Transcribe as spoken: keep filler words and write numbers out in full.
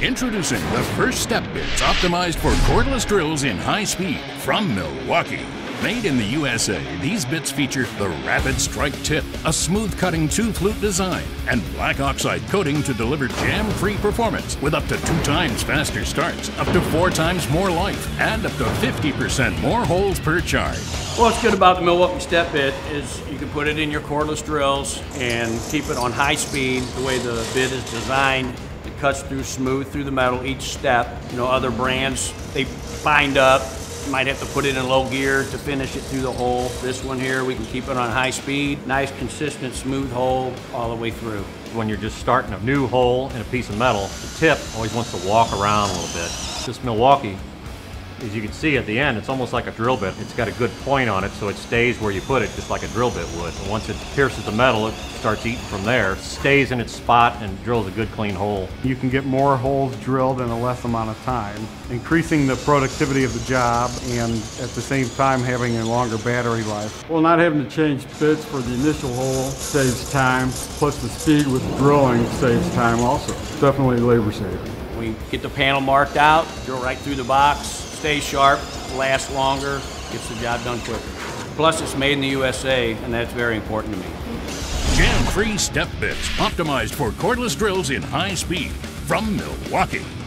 Introducing the first step bits optimized for cordless drills in high speed from Milwaukee. Made in the U S A, these bits feature the rapid strike tip, a smooth cutting two-flute design, and black oxide coating to deliver jam-free performance with up to two times faster starts, up to four times more life, and up to fifty percent more holes per charge. What's good about the Milwaukee step bit is you can put it in your cordless drills and keep it on high speed. The way the bit is designed, it cuts through smooth through the metal each step. You know, other brands, they bind up. You might have to put it in low gear to finish it through the hole. This one here, we can keep it on high speed. Nice, consistent, smooth hole all the way through. When you're just starting a new hole in a piece of metal, the tip always wants to walk around a little bit. This Milwaukee, as you can see at the end, it's almost like a drill bit. It's got a good point on it, so it stays where you put it, just like a drill bit would. And once it pierces the metal, it starts eating from there, stays in its spot, and drills a good clean hole. You can get more holes drilled in a less amount of time, increasing the productivity of the job and at the same time having a longer battery life. Well, not having to change bits for the initial hole saves time, plus the speed with drilling saves time also. Definitely labor saving. We get the panel marked out, drill right through the box, stays sharp, lasts longer, gets the job done quicker. Plus, it's made in the U S A, and that's very important to me. Jam-free step bits optimized for cordless drills in high speed from Milwaukee.